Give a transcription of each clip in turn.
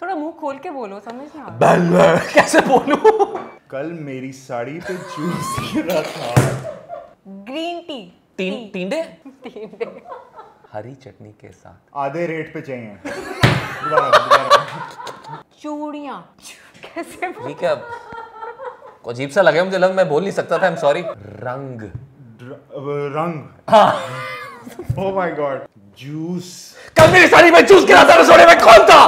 थोड़ा मुंह खोल के बोलो, समझ नहीं आ रहा। कैसे बोलूं? कल मेरी साड़ी पे जूस गिरा था। Green tea. टींडे टींडे। हरी चटनी के साथ। आधे रेट पे चाहिए। दोबारा। चूड़ियाँ। कैसे ठीक है, अजीब सा लगा मुझे, मैं बोल नहीं सकता था, आई एम सॉरी। रंग। रंग। हाँ। Oh my god. जूस। कल मेरी साड़ी में जूस गिरा था, रसोड़े में कौन था?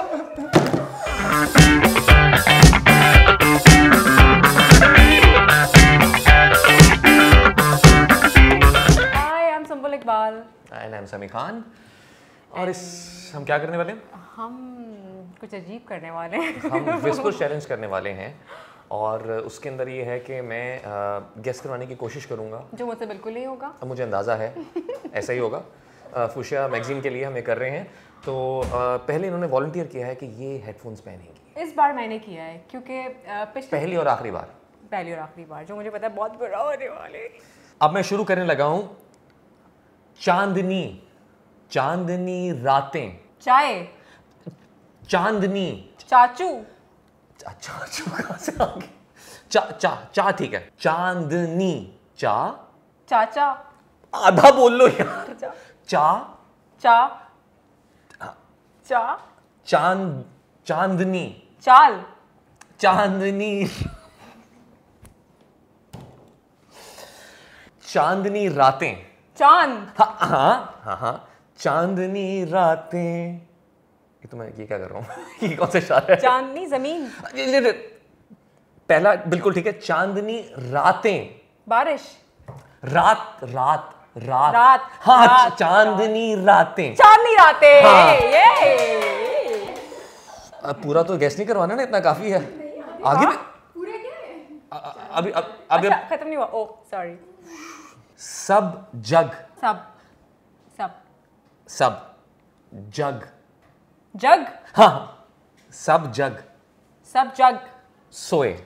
इकबाल। आई एम समी खान। और हम क्या करने वाले हैं? हम कुछ अजीब करने वाले हैं। हम विस्पर चैलेंज करने वाले हैं और उसके अंदर ये है कि मैं गेस करवाने की कोशिश करूंगा, जो मुझसे बिल्कुल नहीं होगा। अब मुझे अंदाज़ा है ऐसा ही होगा। फुशिया मैगजीन के लिए हम ये कर रहे हैं। तो पहले इन्होंने वॉलंटियर किया है कि ये हेडफोन्स पहनेंगी। इस बार मैंने किया है क्योंकि पहली और आखिरी बार जो मुझे पता है बहुत बुरा होने वाले। अब मैं शुरू करने लगा हूं। चांदनी, चांदनी रातें। चाय। चांदनी। चाचू। चाचू कहां से आ गए? चा ठीक है। चांदनी। चाचा। आधा बोल लो यार। चांदनी। चाल। चांदनी। चांदनी रातें। चांद। हाँ चांदनी रातें। ये तो मैं ये क्या कर रहा हूँ? ये कौन सा इशारा है? चांदनी जमीन। पहला बिल्कुल ठीक है। चांदनी रातें। बारिश। रात। हाँ रात, चांदनी रातें। चांदनी रातें। हाँ। ये पूरा तो गैस नहीं करवाना ना, इतना काफी है। आगे भी पूरा क्या है? अभी अच्छा, खत्म नहीं हुआ। Oh sorry. सब जग। सब जग। जग। हाँ सब जग। सोए।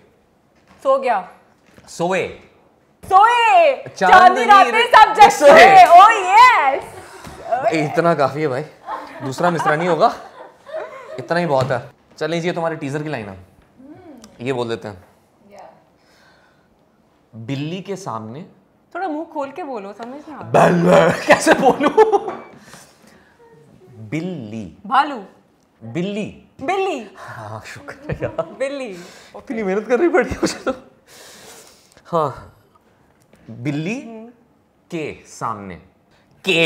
सोए। चांदनी रातें सब जग सोए। Oh yes. इतना काफी है भाई, दूसरा मिसरा नहीं होगा, इतना ही बहुत है। चल लीजिए, तुम्हारे टीजर की लाइन है, ये बोल देते हैं। बिल्ली के सामने। थोड़ा मुंह खोल के बोलो, समझ नहीं आ रहा। कैसे बोलूं? बिल्ली। भालू। बिल्ली। हाँ शुक्र यार, बिल्ली। इतनी मेहनत करनी पड़ी मुझे तो। हाँ बिल्ली के सामने। के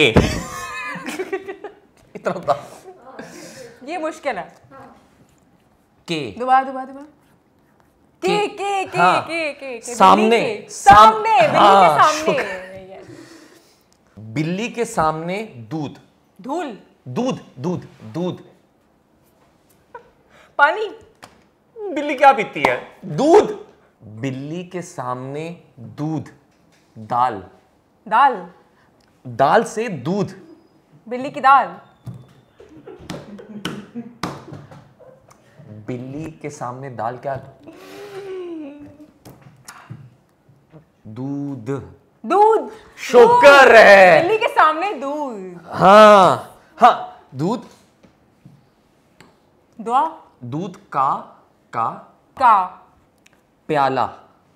इतना था। ये मुश्किल है। के दोबारा। के सामने। बिल्ली के सामने। बिल्ली के सामने दूध। दूध। पानी। बिल्ली क्या पीती है? दूध। बिल्ली के सामने दूध। दाल से दूध। बिल्ली की दाल। बिल्ली के सामने दाल क्या? दूध। शुक्र है। बिल्ली के सामने दूध। हाँ दूध। दुआ। दूध का प्याला।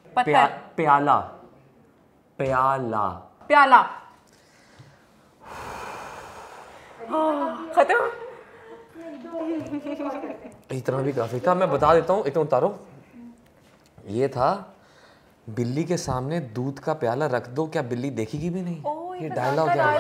प्याला। खत्म। इतना भी काफी था, मैं बता देता हूँ, इतना उतारो। ये था बिल्ली के सामने दूध का प्याला रख दो, क्या बिल्ली देखेगी भी नहीं? ये डायलॉग है।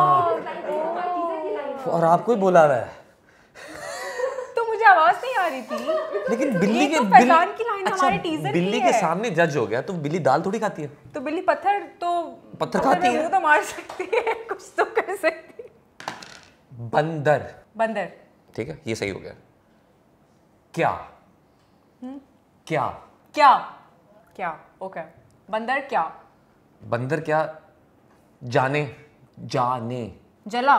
और आपको ही बोला रहा है, तो मुझे आवाज नहीं आ रही थी। लेकिन बिल्ली के फैजान की लाइन हमारे टीजर की बिल्ली है। के सामने जज हो गया, तो बिल्ली दाल थोड़ी खाती है। तो बिल्ली पत्थर खाती है, मुंह तो मार सकती है, कुछ तो कर सकती है। बंदर। ठीक है, ये सही हो गया। क्या ओके। बंदर क्या? जाने। जला।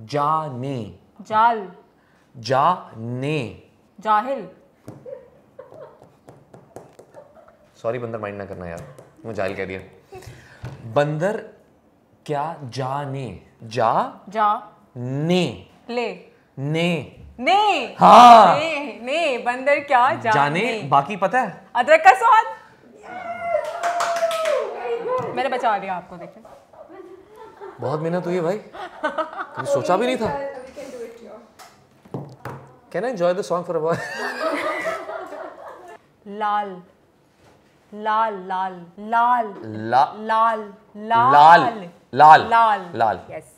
जाल। जाहिल। सॉरी बंदर, माइंड ना करना यार, मैं जाहिल कह दिया। बंदर क्या जाने। ने। ने। ने। हाँ। जाने बंदर क्या जाने बाकी पता है अदरक का स्वाद। मैंने बचा लिया आपको, देखें बहुत मेहनत हुई है भाई, कभी सोचा भी नहीं था। Can I enjoy the song for a while? लाल लाल लाल लाल लाल लाल लाल लाल लाल लाल यस।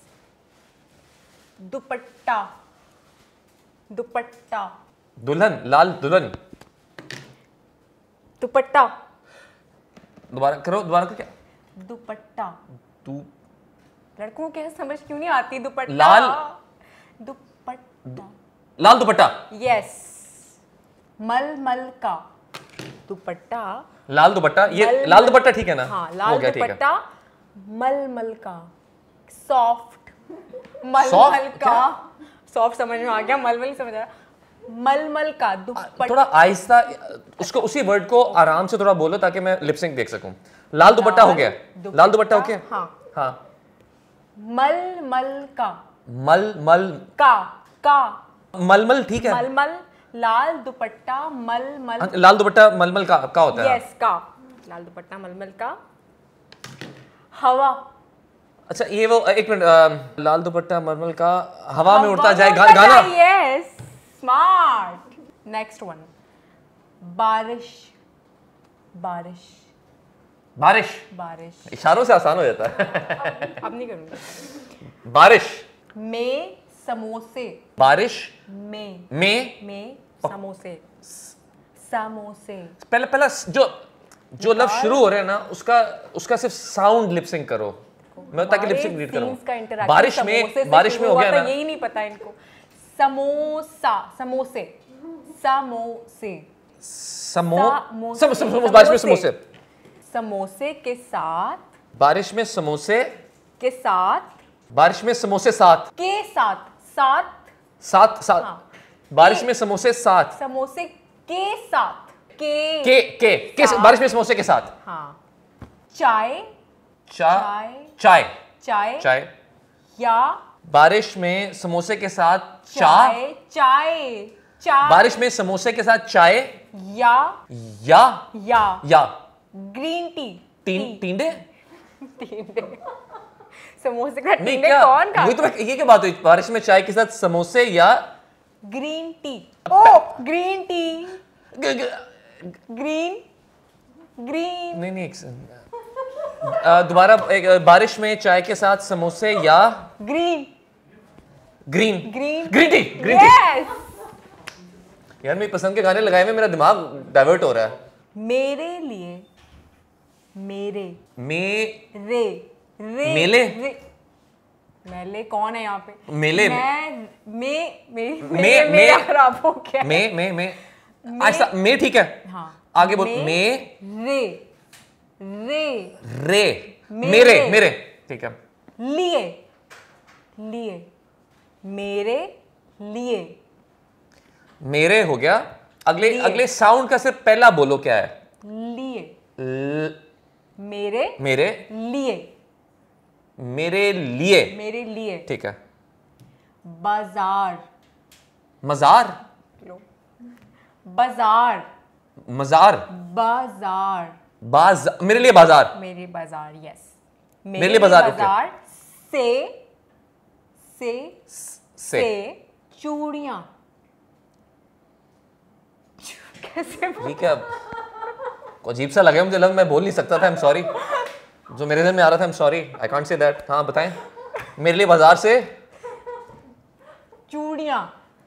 दुपट्टा दुपट्टा दुल्हन लाल दुल्हन। दुपट्टा दोबारा करो, दोबारा करो। क्या दुपट्टा तू लड़कों को कैसे समझ क्यों नहीं आती? दुपट्टा लाल दुपट्टा लाल दुपट्टा यस। मलमल का दुपट्टा लाल दुपट्टा, ये लाल दुपट्टा ठीक है ना? हाँ हो लाल गया, ठीक है। दुपट्टा मलमल का सॉफ्ट मलमल का सॉफ्ट समझ में आ गया, मलमल समझ आ रहा। मलमल का दुपट्टा थोड़ा आहिस्ता उसको, उसी वर्ड को आराम से थोड़ा बोलो ताकि मैं लिपसिंक देख सकूं। लाल दुपट्टा हो गया, लाल दुपट्टा हो गया। हाँ हाँ मलमल का मलमल का मलमल ठीक है। मलमल लाल दुपट्टा मलमल लाल दुपट्टा मलमल का होता है। यस का लाल दुपट्टा मलमल का। हवा अच्छा ये वो एक मिनट, लाल दुपट्टा मलमल का हवा में उड़ता जाए गाना। Yes smart. नेक्स्ट वन बारिश बारिश बारिश बारिश इशारों से आसान हो जाता है। अब नहीं करूंगी। बारिश में समोसे बारिश में समोसे समोसे। पहला जो लफ्ज शुरू हो रहे हैं ना उसका सिर्फ साउंड लिपसिंग करो, मैं ताकि लिपसिंग रीड करूं। बारिश में हो गया ना, यही नहीं पता इनको। समोसा समोसे समोसे बारिश में समोसे समोसे के साथ बारिश में समोसे के साथ बारिश में समोसे साथ के साथ साथ साथ साथ हाँ। बारिश में समोसे साथ समोसे के साथ के साथ। बारिश में समोसे के साथ। हाँ चाय चाय चाय चाय चाय या बारिश में समोसे के साथ चाय चाय चाय बारिश में समोसे के साथ चाय या या ग्रीन टी टींडे समोसे का नहीं टींडे क्या कौन खा? ये तो ये क्या बात हुई? बारिश में चाय के साथ समोसे या green tea. Oh green tea green green नहीं दोबारा बारिश में चाय के साथ समोसे या green green green green tea yes. यार मेरी पसंद के गाने लगाए हुए मेरा दिमाग डाइवर्ट हो रहा है। मेरे लिए मेरे मेले मेले कौन है यहाँ पे? मेले मैं खराब हो गया। मैं ठीक है। हाँ आगे बोल। रे मेरे ठीक है। लिए मेरे लिए मेरे हो गया। अगले साउंड का सिर्फ पहला बोलो क्या है? लिए मेरे लिए ठीक है। बाजार मजार बाजार मेरे लिए बाजार मेरे बाजार यस मेरे लिए बाजार से चूड़ियां कैसे ठीक है। अजीब सा लगे मुझे, मैं बोल नहीं सकता था। आई एम सॉरी, जो मेरे दिल में आ रहा था। I am sorry, I can't say that. हाँ बताएं। मेरे लिए बाजार से चूड़ियां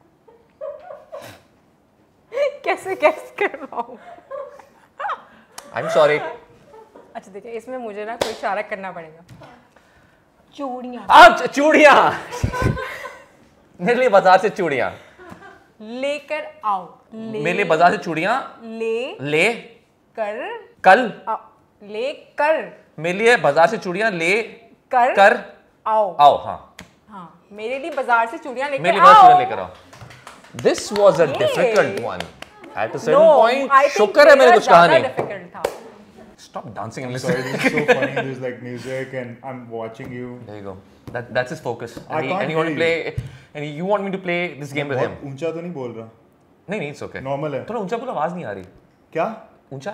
कैसे कैसे कर रहा हूँ? I am sorry. अच्छा देखिए इसमें मुझे ना कोई इशारा करना पड़ेगा। चूड़ियां चूड़ियां मेरे लिए बाजार से चूड़ियां लेकर आओ। मेरे लिए बाजार से चूड़ियां ले कल लेकर मेरे लिए बाजार से चूड़ियां ले कर आओ। हाँ मेरे लिए बाजार से चूड़ियां लेकर मेरे लिए बाजार चूड़ियां लेकर आओ। This was a difficult one at a certain point. शुक्र है मैंने कुछ कहा नहीं। डिफिकल्ट था। Stop dancing and Sorry, listening. this is so funny. There's like music, and I'm watching you. There you go. That's his focus. I can't and you want to hear play, and you want me to play this game with him. बहुत ऊंचा तो नहीं बोल रहा. नहीं नहीं it's okay, normal है। थोड़ा ऊंचा बोलो, आवाज नहीं आ रही। क्या ऊंचा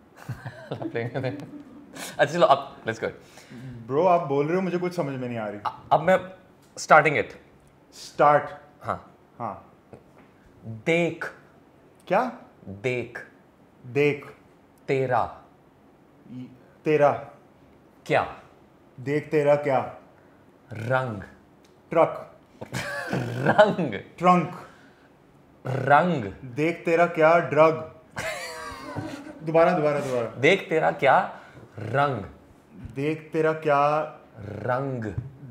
अच्छा चलो अब लेट्स गो। ब्रो आप बोल रहे हो मुझे कुछ समझ में नहीं आ रही। अब मैं स्टार्टिंग इट। स्टार्ट। हाँ। हाँ। देख। क्या? देख। देख। तेरा। तेरा। क्या? देख तेरा क्या? रंग। ट्रक। रंग। ट्रंक। रंग। देख तेरा क्या? ड्रग। दोबारा दोबारा दोबारा। देख तेरा क्या? रंग। देख तेरा क्या? रंग।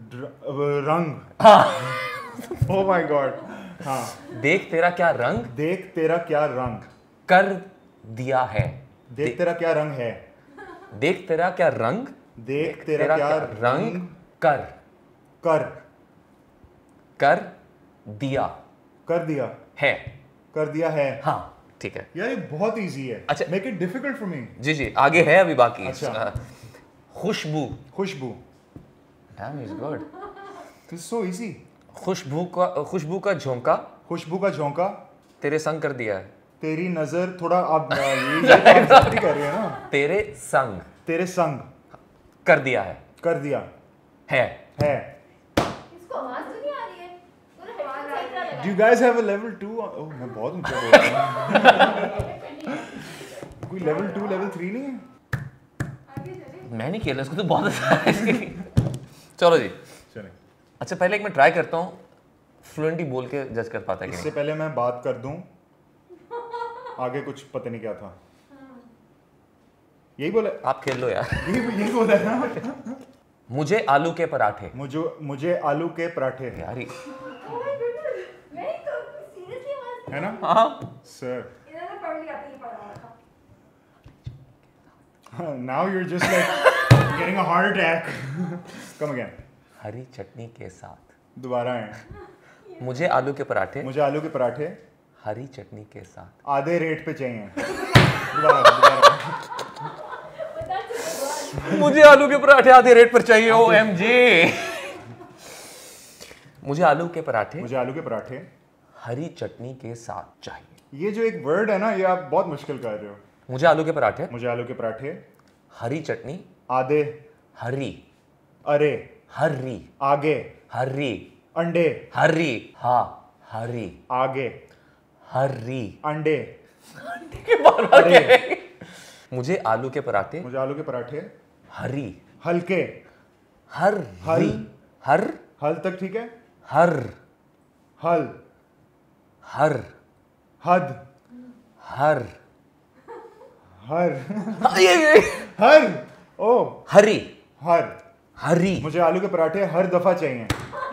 रंग। Oh my god. हाँ। देख तेरा क्या रंग देख तेरा क्या रंग कर दिया है। देख तेरा क्या रंग है। देख तेरा क्या रंग देख तेरा क्या रंग कर कर कर दिया कर दिया है। कर दिया है। हाँ ठीक है। यार ये बहुत इजी है। अच्छा। Make it difficult for me. जी जी आगे है अभी बाकी। अच्छा। खुशबू। खुशबू। Damn is good. This is so easy. खुशबू का झोंका खुशबू का झोंका तेरे संग कर दिया है। तेरी नजर थोड़ा आप ये आप गलती कर रहे हैं ना। तेरे संग तेरे संग कर दिया है। कर दिया है। इसको आवाज तो नहीं आ रही है, पूरा हेडफोन सही तरह लगा। Do you guys have a level 2? ओह मैं बहुत ऊंचा बोल रहा हूँ। कोई लेवल 2 लेवल 3 नहीं है? मैं नहीं खेला इसको तो बहुत अच्छा है। चलो जी चलें। अच्छा पहले एक मैं ट्राई करता हूँ फ्लुएंटली बोल के जज कर पाता है कि इससे पहले मैं बात कर दूं आगे कुछ पता नहीं क्या था। यही बोला? आप खेल लो यार। यही बोला है ना। मुझे आलू के पराठे। मुझे आलू के पराठे यार नहीं तो सीरियसली आवाज है ना। हाँ सर इन्होंने पढ़ लिया था, ये पढ़ा था। Now you are just like getting a heart attack. Come again. हरी चटनी के साथ। दोबारा है। मुझे आलू के पराठे मुझे आलू के पराठे हरी चटनी के साथ आधे रेट पे चाहिए। दोबारा। मुझे आलू के पराठे आधे रेट पर चाहिए। OMG। मुझे आलू के पराठे मुझे आलू के पराठे हरी चटनी के साथ चाहिए। ये जो एक वर्ड है ना ये आप बहुत मुश्किल कर रहे हो। मुझे आलू के पराठे मुझे आलू के पराठे हरी चटनी आधे हरी अरे हरी आगे हरी अंडे हरी हाँ हरी आगे हरी अंडे के बार-बार क्या है? मुझे आलू के पराठे मुझे आलू के पराठे हरी हल्के हर हल हर हल तक ठीक है। हर हल हर हद हर हर ये हर ओ हरी हर हरी। मुझे आलू के पराठे हर दफा चाहिए।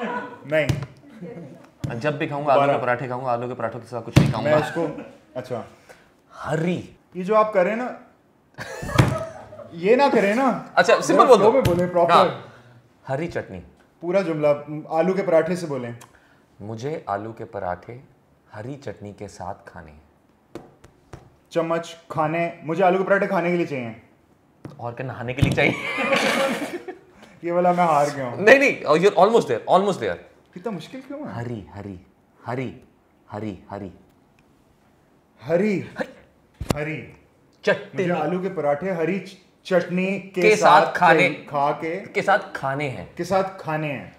नहीं जब भी खाऊंगा आलू के पराठे खाऊंगा, आलू के पराठों के साथ कुछ नहीं मैं खाऊंगा। इसको अच्छा हरी ये जो आप करें ना ये ना करें ना। अच्छा सिंपल बोल दो। में बोले प्रॉपर हाँ, हरी चटनी। पूरा जुमला आलू के पराठे से बोलें। मुझे आलू के पराठे हरी चटनी के साथ खाने हैं। चम्मच खाने मुझे आलू के पराठे खाने के लिए चाहिए। और क्या नहाने के लिए चाहिए? ये वाला मैं हार गया हूँ। नहीं नहीं you're almost there, almost there. इतना मुश्किल क्यों है? हरी हरी हरी हरी हरी हरी हरी चटनी मुझे आलू के पराठे हरी चटनी के साथ खाने खा के साथ खाने हैं। के साथ खाने हैं।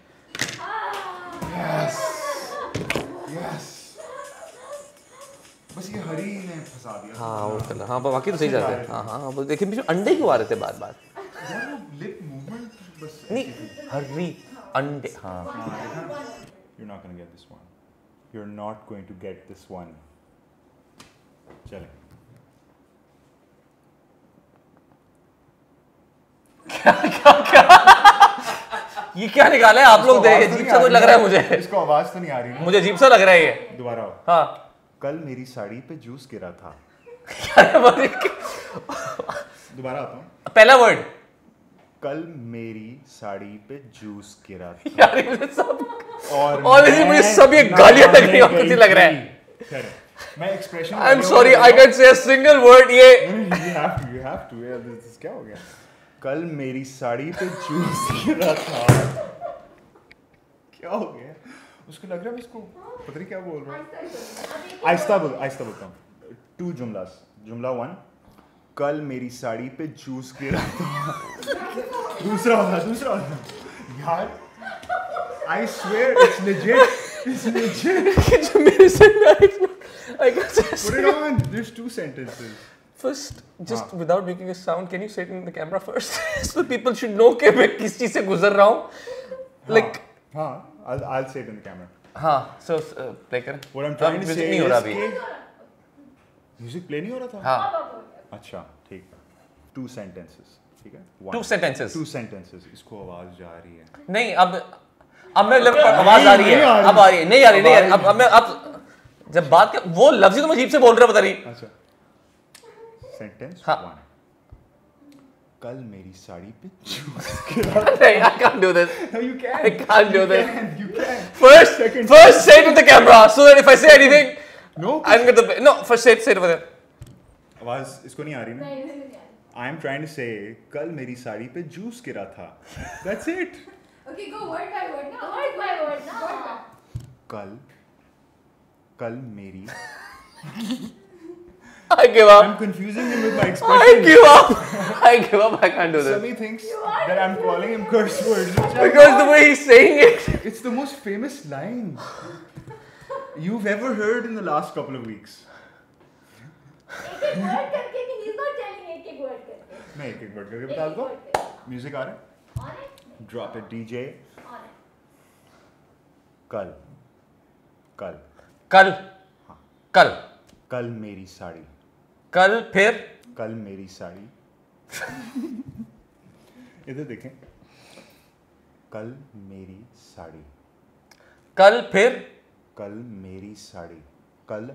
यस यस बस ये हरी ने फंसा दिया। हाँ वो चला हाँ बाकी तो सही जाते हैं। हाँ हाँ वो देखिए बीच में अंडे क्यों आ रहे थे बार बार? लिप मूवमेंट बस नहीं हरी अंडे हाँ। You're not going to get this one. You're not going to get this one. चलें। ये क्या निकाला है आप लोग? देख अजीब सा कुछ लग रहा है मुझे। इसको आवाज तो नहीं आ रही ना। मुझे अजीब सा लग रहा है ये। दोबारा आओ। हाँ कल मेरी साड़ी पे जूस गिरा था। दोबारा आता हूँ। पहला वर्ड कल मेरी साड़ी पे जूस गिरा था। यार ये सब और इसी मुझे सब ये गालियां लग रही है और कुछ लग रहा है। मैं expression I am sorry I can say single word ये। you have to यार दिस क्या हो गया? कल मेरी साड़ी पे जूस गिरा था। क्या हो गया? उसको लग रहा है इसको पता नहीं क्या बोल रहा है। आहिस्ता बोलता हूँ। 2 जुमलास। जुमला 1, कल मेरी साड़ी पे जूस गिरा था। दूसरा वाला यार, I swear it's legit. मेरे से I can just Put it on. There's 2 sentences. First, just without making a sound, can you say it in the camera first? So people should know कि मैं किस चीज से गुजर रहा हूँ। Like हाँ, I'll say it in the camera. हाँ, so play कर। What I'm trying to say नहीं हो रहा is अभी। कि म्यूजिक प्ले नहीं हो रहा था। हाँ। अच्छा, ठीक है। 2 sentences, ठीक है। 2 sentences। 2 sentences। इसको आवाज जा रही है। नहीं, अब मैं आवाज आ रही है। अब आ रही है। नहीं आ रही। अब जब बात कर वो लफ्ज़ ही तुम अजीब से बोल रहे हो, पता नहीं। अच्छा। Sentence 1. हाँ। कल मेरी साड़ी पे नहीं, I can't do this. No, you can. I can't do this. You can. First say it with the camera, so that if I say anything, No. I'm gonna no. First say it with it. आवाज इसको नहीं आ रही ना? नहीं नहीं नहीं। I am trying to say कल मेरी साड़ी पे जूस गिरा था। That's it. Okay, go word by word ना। Word by word ना। कल मेरी I give up. I'm confusing him with my I expression. give up. I give up. I can't do this. Sami thinks that I'm calling him curse words. Because the way he's saying it. It's the most famous line you've ever heard in the last couple of weeks. एक word करके नहीं, he's not telling एक word करके। मैं एक word करके बता दो। म्यूजिक आ रहा है? On it? Drop it, DJ. On it। कल मेरी साड़ी। कल फिर कल मेरी साड़ी। इधर देखें। कल मेरी साड़ी। कल फिर कल मेरी साड़ी। कल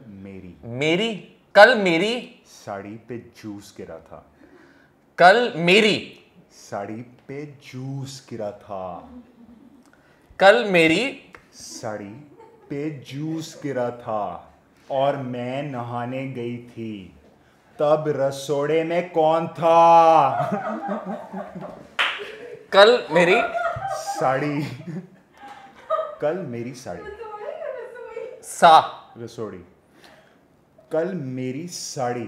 मेरी साड़ी पे जूस गिरा था। कल मेरी साड़ी पे जूस गिरा था। कल मेरी साड़ी पे जूस गिरा था और मैं नहाने गई थी, तब रसोड़े में कौन था? कल मेरी साड़ी। कल मेरी साड़ी। सा रसोड़ी। कल मेरी साड़ी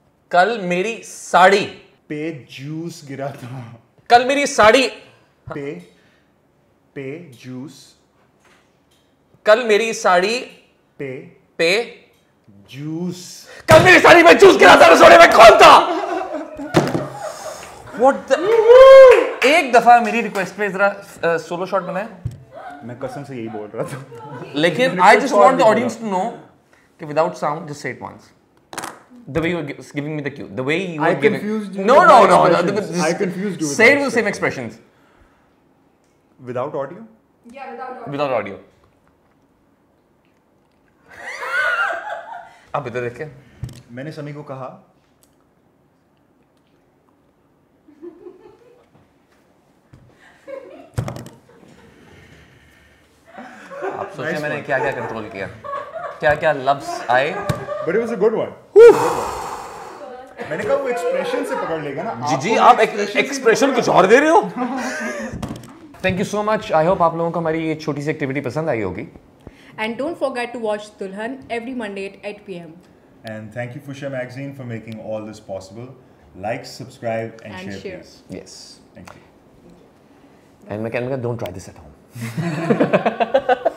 पे जूस गिरा था। कल मेरी साड़ी पे जूस। कल मेरी साड़ी पे जूस। कल मेरी साड़ी में जूस गिरा था, रसोड़े में कौन था? What the? एक दफा मेरी रिक्वेस्ट पे जरा सोलो शॉट बनाए। मैं कसम से यही बोल रहा था। लेकिन I just want the audience to know कि without sound just say it once. The way you were giving me the cue, the way you were giving. confused you No, with no, my no, no. expressions. I confused you with Say my it with the same expressions Without audio? Yeah, without without audio. अब इधर देखें। मैंने समी को कहा आप सोचिए मैंने क्या क्या कंट्रोल किया, क्या क्या लफ्ज आए। But it was a good one. मैंने कहा वो एक्सप्रेशन से पकड़ लेगा ना। जी आप एक्सप्रेशन कुछ और दे रहे हो। Thank you so much. I hope आप लोगों को हमारी ये छोटी सी एक्टिविटी पसंद आई होगी। And don't forget to watch Dulhan every Monday at 8 p.m. And thank you Fusha Magazine for making all this possible. Like, subscribe and share please. Yes. Thank you. And don't try this at home.